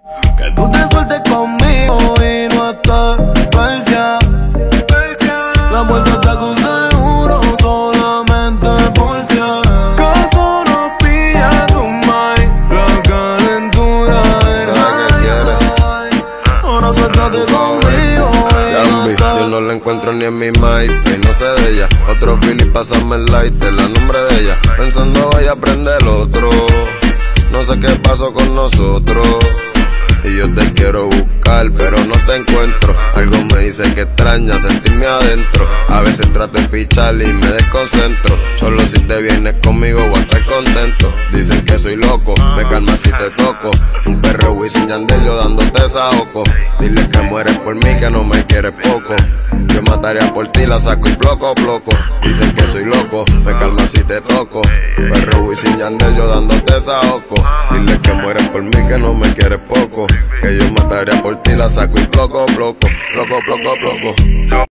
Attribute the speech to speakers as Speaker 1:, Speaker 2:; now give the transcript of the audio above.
Speaker 1: Que tú te sueltes conmigo y no estás persia. La vuelta está con seguro, solamente por si acaso nos pilla tu mind. La calentura es high. Ahora suéltate conmigo y no estás.
Speaker 2: Yo no la encuentro ni en mi mind y no sé de ella. Otro feeling, pásame el light de la nombre de ella. Pensando voy a aprender el otro. No sé qué pasó con nosotros. Y yo te quiero buscar, pero no te encuentro. Algo me dice que extraña sentirme adentro. A veces trato de pichar y me desconcentro. Solo si te vienes conmigo voy a estar contento. Dicen que soy loco, me calma si te toco. Un perro Wisin Yandel yo dándote saoco. Dile que mueres por mí, que no me quieres poco. Yo mataría por ti, la saco y bloco. Dicen que soy loco, me calma si te toco. Perro Wisin Yandel yo dándote saoco. Dile que mueres por mí, que no me quieres poco. Que yo mataría por ti, la saco y bloco.